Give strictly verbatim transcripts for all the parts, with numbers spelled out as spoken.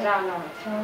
खतरा ना हो।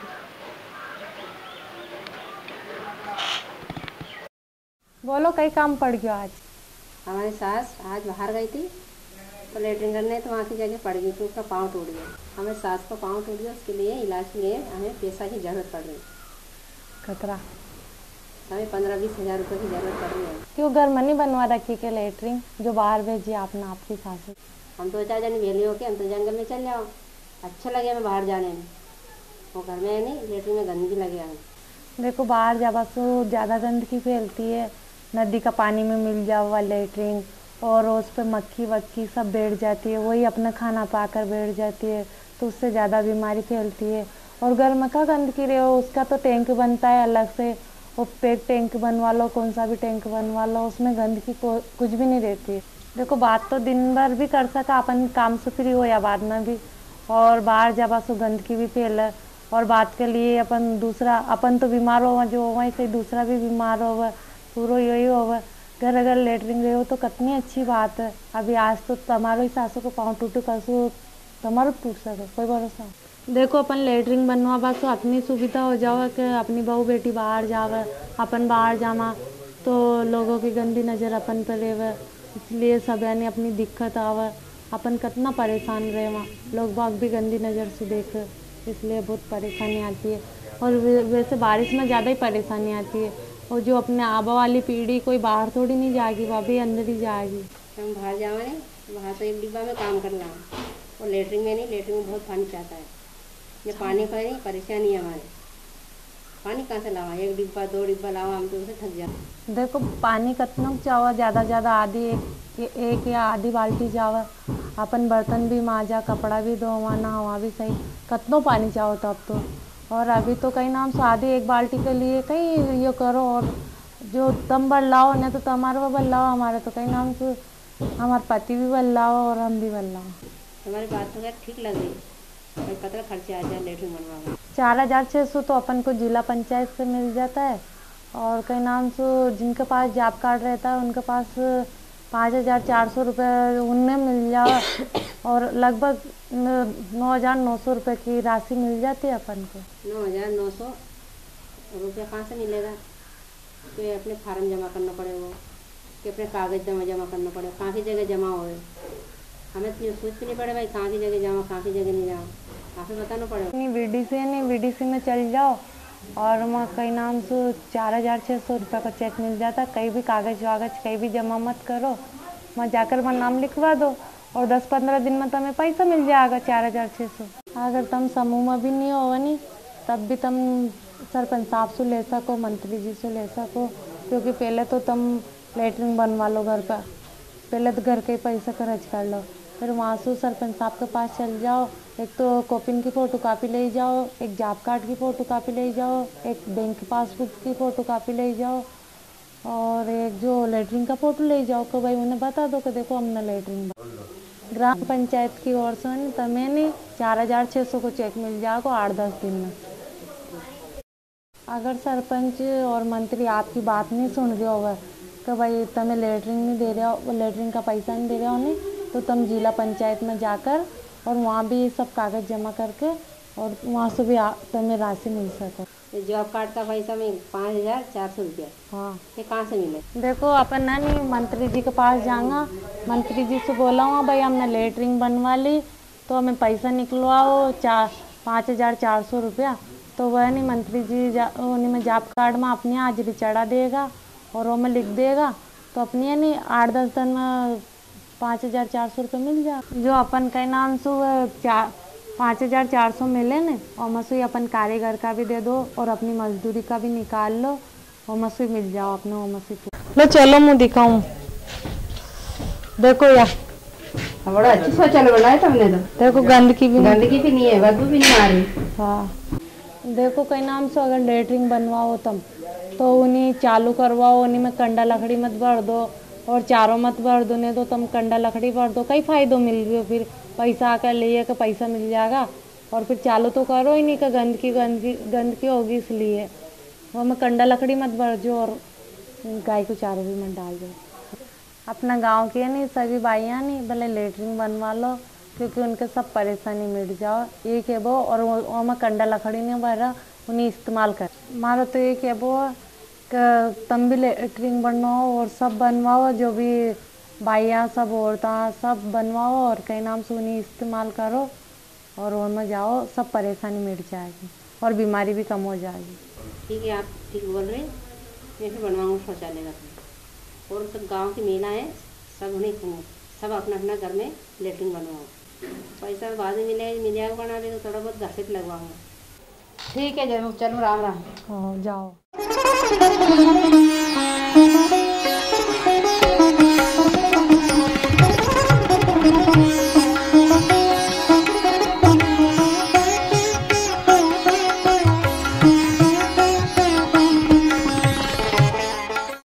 बोलो कई काम पड़ गया आज? हमारी सास आज बाहर गई थी तो लेटरिन करने, तो वहाँ की जगह पड़ गई तो उसका पाँव टूट गया। हमें सास को पाँव टूट गया, उसके लिए इलाज के लिए हमें पैसा की ज़रूरत पड़ रही। खतरा हमें पंद्रह बीस हज़ार रुपये की ज़रूरत पड़ रही है। क्यों घर में नहीं बनवा रखी के लेटरिन जो बाहर भेजी आपने आपकी सास? हम दो चार जन वेली होके हम तो जंगल में चल जाओ, अच्छा लगे हमें बाहर जाने में। वो घर में नहीं, लेटरिन में गंदगी लगे हमें। देखो बाहर जावा तो ज़्यादा गंदगी फैलती है, नदी का पानी में मिल जाओ हुआ लेटरिन, और उस पर मक्खी वक्खी सब बैठ जाती है, वही अपना खाना पाकर बैठ जाती है, तो उससे ज़्यादा बीमारी फैलती है। और घर में क्या गंदगी रहे हो, उसका तो टैंक बनता है अलग से, वो पेट टैंक बनवा लो, कौन सा भी टैंक बनवा लो, उसमें गंदगी को कुछ भी नहीं रहती है। देखो बात तो दिन भर भी कर सका अपन, काम से फ्री हो या बाद में भी, और बाहर जावा सो गंदगी भी फैले, और बात के लिए अपन दूसरा अपन तो बीमार हो जो वहीं से दूसरा भी बीमार हो, पूरा यही हो। घर अगर लेटरिन रहे हो तो कितनी अच्छी बात है। अभी आज तो तुम्हारो ही सासों को पाँव टूटू, कसो तुम्हारो टूट सके, कोई भरोसा। देखो अपन लेटरिन बनवा बा तो अपनी सुविधा हो जाओ कि अपनी बहू बेटी बाहर जावे, अपन बाहर जावा तो लोगों की गंदी नज़र अपन पर रहे, इसलिए सब यानी अपनी दिक्कत आवे, अपन कितना परेशान रहे, वहाँ लोग बाग भी गंदी नज़र से देखे, इसलिए बहुत परेशानी आती है। और वैसे बारिश में ज़्यादा ही परेशानी आती है, और जो अपने आबा वाली पीढ़ी कोई बाहर थोड़ी नहीं जाएगी, वह भी अंदर ही जाएगी। हम बाहर जावे नहीं, बाहर तो एक डिब्बा में काम कर रहा हूँ, और लेटरिन में नहीं, लेटरिन में बहुत पानी चाहता है। ये पानी का नहीं परेशानी है हमारे, पानी कहाँ से लावा, एक डिब्बा दो डिब्बा लावा, हम तो उसे थक जाते। देखो पानी कितना चावा, ज़्यादा ज़्यादा आधी एक एक या आधी बाल्टी जावा, अपन बर्तन भी मांजा, कपड़ा भी धोवा, नहावा भी सही, कितना पानी चाहो तब तो। और अभी तो कहीं नाम शादी एक बाल्टी के लिए कहीं ये करो, और जो तुम बल लाओ नहीं तो तुम्हारे वो बल लाओ, हमारे तो कहीं नाम से हमारे पति भी बल लाओ और हम भी बल लाओ। हमारी बात तो ठीक लग रही, पर कितना खर्चा आ जाए लेटरिन बनवा। चार हजार छः सौ तो अपन को जिला पंचायत से मिल जाता है, और कई नाम से जिनके पास जॉब कार्ड रहता है उनके पास पाँच हज़ार चार सौ रुपये उनमें मिल जाए, और लगभग नौ हज़ार नौ सौ रुपये की राशि मिल जाती है अपन को। नौ हज़ार नौ सौ रुपया कहाँ से मिलेगा? तो अपने फार्म जमा करना पड़ेगा, कि अपने कागज़ जमा जमा करना पड़ेगा, कहाँ की जगह जमा हो, हमें तो सोचते नहीं पड़े भाई कहाँ की जगह जमा कहाँ की जगह नहीं जमा, आपको बताना पड़ेगा। नहीं वीडीसी नहीं, वीडीसी में चल जाओ और वहाँ कई नाम से चार हज़ार छः सौ रुपये का चेक मिल जाता है, कहीं भी कागज़ वागज कहीं भी जमा मत करो, वहाँ जाकर वहाँ नाम लिखवा दो, और दस पंद्रह दिन में तुम्हें पैसा मिल जाएगा चार हज़ार छः सौ। अगर तुम समूह में भी नहीं हो नहीं तब भी तुम सरपंच साहब से ले सको, मंत्री जी से ले सको, क्योंकि पहले तो तुम लेटरिन बनवा लो घर का, पहले तो घर के पैसा खर्च कर लो, फिर वहाँ से सरपंच साहब के पास चल जाओ, एक तो कॉपिन की फ़ोटो कापी ले जाओ, एक जॉब कार्ड की फ़ोटो कापी ले जाओ, एक बैंक पासबुक की फ़ोटो कापी ले जाओ, और एक जो लेटरिन का फ़ोटो ले जाओ, को भाई उन्हें बता दो कि देखो हमने लेटरिन। ग्राम पंचायत की ओर से तुम्हें नहीं चार हज़ार छः सौ को चेक मिल जाएगा आठ दस दिन में। अगर सरपंच और मंत्री आपकी बात नहीं सुन रहे होगा कि भाई तुम्हें लेटरिन नहीं दे रहे हो, लेटरिन का पैसा नहीं दे रहे हो नहीं, तो तुम जिला पंचायत में जाकर और वहाँ भी ये सब कागज़ जमा करके और वहाँ से भी तुम्हें राशि मिल सको। जॉब कार्ड का पैसा में पाँच हज़ार चार सौ रुपया, हाँ ये कहाँ से मिले? देखो अपन ना नहीं मंत्री जी के पास जाऊँगा, मंत्री जी से बोला हुआ भाई हमने लेटरिन बनवा ली तो हमें पैसा निकलवाओ चार पाँच हज़ार चार सौ रुपया, तो वह नहीं मंत्री जी जा उन्हीं में जॉब कार्ड में अपनी हाजिरी चढ़ा देगा और वो में लिख देगा, तो अपनी है नहीं आठ दस दिन में पाँच हज़ार चार सौ रुपये मिल जा। जो अपन के नाम से वह चार पाँच हज़ार चार सौ मिले न, और मसूरी अपन कारीगर का भी दे दो और अपनी मजदूरी का भी निकाल लो, और मसूरी मिल जाओ अपने वो मसूरी। लो चलो मुँह दिखाऊँ, देखो यार बड़ा अच्छी शौचालय बनाया तुमने तो। देखो गंदगी भी गंदगी भी नहीं है, बदबू भी नहीं आ रही। हाँ देखो कई नाम से अगर लेटरिन बनवाओ तुम तो उन्हीं चालू करवाओ, उन्हीं में कंडा लकड़ी मत भर दो और चारों मत भर दो, नहीं तो तुम कंडा लकड़ी भर दो, कई फायदों मिल रही हो, फिर पैसा आकर लिए का पैसा मिल जाएगा, और फिर चालू तो करो ही नहीं का गंदगी गंदगी गंदगी होगी, इसलिए वो में कंडा लकड़ी मत भर दो और गाय को चारों भी मत डाल दो। अपना गांव के नहीं सभी भाइयाँ नहीं भले लेटरिन बनवा लो, क्योंकि उनके सब परेशानी मिट जाओ। एक है वो, और वो में कंडा लकड़ी नहीं भरा, उन्हें इस्तेमाल कर। हमारा तो एक है वो कि तुम भी लेटरिन बनवाओ और सब बनवाओ, जो भी भाइयाँ सब औरतें सब बनवाओ और कई नाम से उन्हें इस्तेमाल करो और उनमें जाओ, सब परेशानी मिट जाएगी और बीमारी भी कम हो जाएगी। ठीक है, आप ठीक बोल रहे हैं। मैं भी बनवाऊँगा शौचालय का। और सब गांव की महिलाएं सब उन्हें सब अपना अपना घर में लेटरिन बनवाओ। पैसा बाद में मिले मिल जाएगा, बना ले तो थोड़ा बहुत घर से भी लगवाऊँगा। ठीक है, जरूर, चलो, राम राम। हाँ, जाओ।